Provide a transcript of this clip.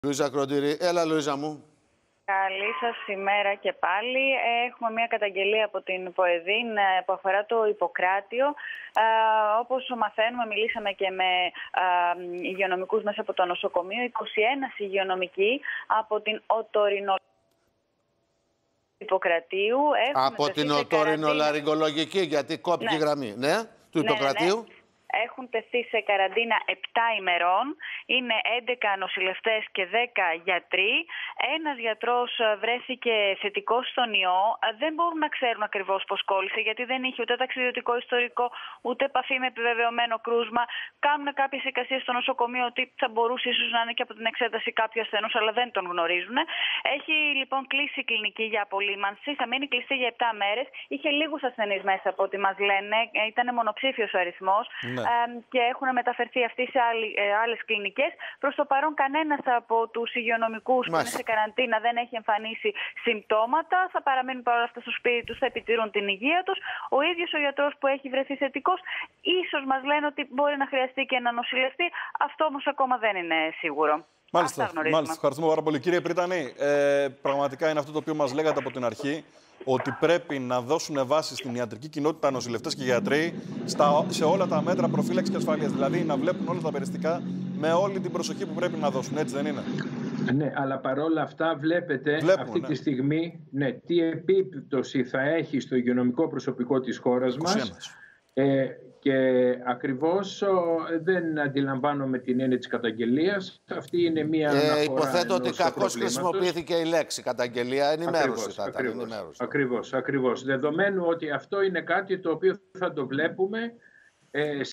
Λουίζα Κροντήρη, έλα Λουίζα μου. Καλή σας ημέρα και πάλι. Έχουμε μια καταγγελία από την ΠΟΕΔΗΝ που αφορά το Ιπποκράτιο. Όπως μαθαίνουμε, μιλήσαμε και με υγειονομικούς μέσα από το νοσοκομείο. 21 υγειονομικοί από την Οτορινολαριγκολογική Ιπποκρατίου. Από την Οτορινολαριγκολογική, γιατί κόπηκε η γραμμή. Ναι, του Ιπποκρατίου. Ναι. Έχουν τεθεί σε καραντίνα 7 ημερών. Είναι 11 νοσηλευτές και 10 γιατροί. Ένας γιατρός βρέθηκε θετικός στον ιό. Δεν μπορούν να ξέρουν ακριβώς πώς κόλλησε, γιατί δεν είχε ούτε ταξιδιωτικό ιστορικό, ούτε επαφή με επιβεβαιωμένο κρούσμα. Κάνουν κάποιες εικασίες στο νοσοκομείο ότι θα μπορούσε ίσως να είναι και από την εξέταση κάποιου ασθενούς, αλλά δεν τον γνωρίζουν. Έχει λοιπόν κλείσει η κλινική για απολύμανση. Θα μείνει κλειστή για 7 μέρες. Είχε λίγους ασθενείς μέσα από ό,τι μας λένε. Ήταν μονοψήφιος ο αριθμός. Ναι. Και έχουν μεταφερθεί αυτοί σε άλλες κλινικές. Προς το παρόν, κανένας από τους υγειονομικούς που είναι σε καραντίνα δεν έχει εμφανίσει συμπτώματα. Θα παραμείνουν παρόλα αυτά στο σπίτι τους, θα επιτηρούν την υγεία τους. Ο ίδιος ο γιατρός που έχει βρεθεί θετικός, ίσως μας λένε ότι μπορεί να χρειαστεί και να νοσηλευτεί. Αυτό όμως ακόμα δεν είναι σίγουρο. Μάλιστα, ευχαριστούμε πάρα πολύ. Κύριε Πρίτανη, πραγματικά είναι αυτό το οποίο μας λέγατε από την αρχή, ότι πρέπει να δώσουν βάση στην ιατρική κοινότητα, νοσηλευτές και γιατροί, σε όλα τα μέτρα προφύλαξης και ασφαλείας. Δηλαδή να βλέπουν όλα τα περιστικά με όλη την προσοχή που πρέπει να δώσουν. Έτσι δεν είναι? Ναι, αλλά παρόλα αυτά βλέπουμε, αυτή τη στιγμή τι επίπτωση θα έχει στο υγειονομικό προσωπικό της χώρας μας. Και ακριβώς δεν αντιλαμβάνομαι την έννοια της καταγγελίας. Αυτή είναι μια αναφορά. Υποθέτω ότι κακώς χρησιμοποιήθηκε η λέξη καταγγελία. Ενημέρωση θα ήταν. Ακριβώς. Δεδομένου ότι αυτό είναι κάτι το οποίο θα το βλέπουμε